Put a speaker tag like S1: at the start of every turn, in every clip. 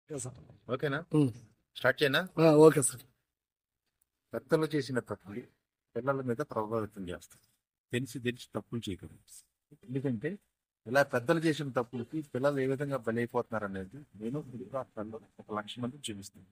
S1: Okay sir.
S2: ఓకేనా?
S1: ఉమ్.
S2: Start చేయనా?
S1: Okay sir.
S2: పెద్దలు చేసిన తప్పులు పిల్లల మీద ప్రభావితం చేస్తాయి. తెలిసి తెలిసి తప్పులు చేయకూడదు. ఎందుకంటే ఇలా పెద్దలు చేసిన తప్పులకి పిల్లలు ఏ విధంగా బలైపోతున్నారు అనేది నేను రాష్ట్రాల్లో 1,00,000 మంది చూపిస్తాను.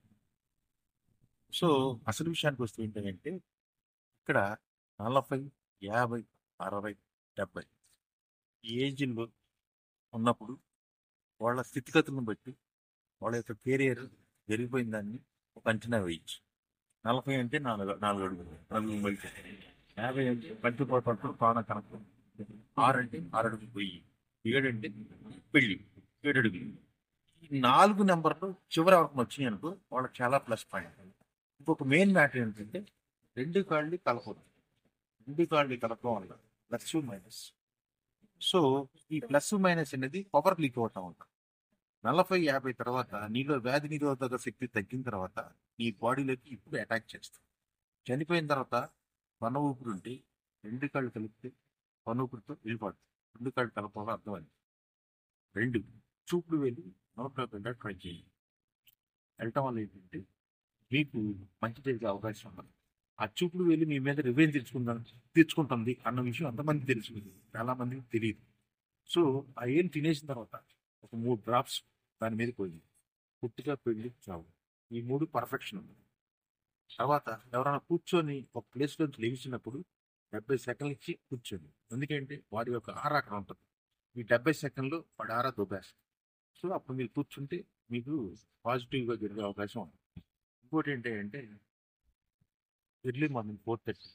S2: సో అసలు విషయానికి వస్తే ఏంటంటే ఇక్కడ 40, 50, 60, 70 ఈ ఏజ్లో ఉన్నప్పుడు వాళ్ళ స్థితిగతులను బట్టి వాళ్ళ యొక్క కెరియర్ జరిగిపోయిన దాన్ని ఒక అంచనా వేయచ్చు. 40 అంటే 4 అడుగులు, 4 బయట. 50 అంటే పంచిపోతాడు పాన కనకం. 6 అంటే 6 అడుగులు పోయి. 7 అంటే పెళ్ళి 7 అడుగులు. ఈ 4 నెంబర్లు చివరి వరకు వచ్చినాయి అనుకో వాళ్ళకి చాలా ప్లస్ పాయింట్. ఇంకొక మెయిన్ మ్యాటర్ ఏంటంటే 2 కాళ్ళు కలపదు. 2 కాళ్ళు కలపడం వల్ల ప్లస్ మైనస్. సో ఈ ప్లస్ మైనస్ అనేది పవర్ లీక్ అవుతా ఉంటుంది. 40, 50 తర్వాత నీలో వ్యాధి నిరోధక శక్తి తగ్గిన తర్వాత నీ బాడీలోకి ఇప్పుడు అటాక్ చేస్తుంది. చనిపోయిన తర్వాత పన ఊపిరి ఉంటే 2 కాళ్ళు కలిపితే పన ఊపిరితో వెళ్ళిపోతుంది. 2 కాళ్ళు కలపాలని అర్థం అది. 2 చూపుడు వెళ్ళి నోట్లోకి ట్రై చేయండి. వెళ్ళటం వల్ల ఏంటంటే మీకు మంచి జరిగే అవకాశం ఉంది. ఆ చూపుడు వెళ్ళి మీ మీద రివెంజ్ తెచ్చుకుంటుంది అన్న విషయం అంతమంది తెలుసుకుంది, చాలా మందికి తెలియదు. సో ఆ ఏం తినేసిన తర్వాత ఒక 3 డ్రాప్స్ దాని మీద పోయింది. పుట్టిగా పెళ్లి చావు ఈ 3 పర్ఫెక్షన్ ఉంది. తర్వాత ఎవరైనా కూర్చొని ఒక ప్లేస్ నుంచి లేచినప్పుడు 70 సెకండ్లు ఇచ్చి కూర్చోండి. ఎందుకంటే వాడి యొక్క ఆరా అక్కడ ఉంటుంది. ఈ 70 సెకండ్లు వాడి ఆరా దొబ్బేస్తుంది. సో అప్పుడు మీరు కూర్చుంటే మీకు పాజిటివ్గా జరిగే అవకాశం ఉంది. ఇంకోటి ఏంటంటే ఎర్లీ మార్నింగ్ 4:30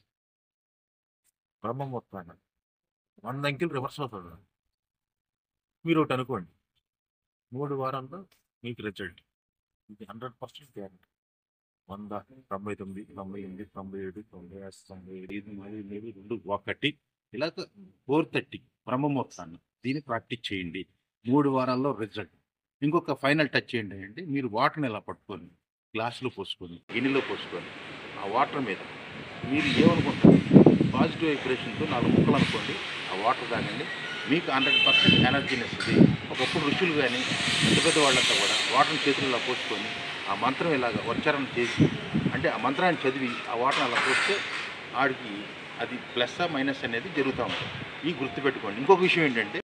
S2: బ్రహ్మ ముహూర్తాన్ని 100 అంకెలు రివర్స్ అవుతుంది. మీరు ఒకటి అనుకోండి, 3 వారాల్లో మీకు రిజల్ట్ ఇది 100% గ్యారెంటీ. 100, 99, 98, 97, 98, 95, 2, 1 ఇలాగ 4:30 బ్రహ్మముహూర్తాన్ని దీన్ని ప్రాక్టీస్ చేయండి. 3 వారాల్లో రిజల్ట్. ఇంకొక ఫైనల్ టచ్ ఏంటంటే మీరు వాటర్ని ఇలా పట్టుకొని గ్లాసులో పోసుకొని గిన్నెలో పోసుకొని ఆ వాటర్ మీద మీరు ఏమనుకుంటారు పాజిటివ్ వైబ్రేషన్తో 4 ముక్కలు అనుకోండి. ఆ వాటర్ తాగండి, మీకు 100% ఎనర్జీని ఇస్తుంది. ఒకప్పుడు ఋషులు కానీ పెద్ద పెద్ద వాళ్ళంతా కూడా వాటర్ని చేతుల్లో పోసుకొని ఆ మంత్రం ఇలాగ ఉచ్చారణ చేసి అంటే ఆ మంత్రాన్ని చదివి ఆ వాటర్ని అలా పోస్తే ఆడికి అది ప్లస్ మైనస్ అనేది జరుగుతూ ఉంటుంది. ఈ గుర్తుపెట్టుకోండి. ఇంకొక విషయం ఏంటంటే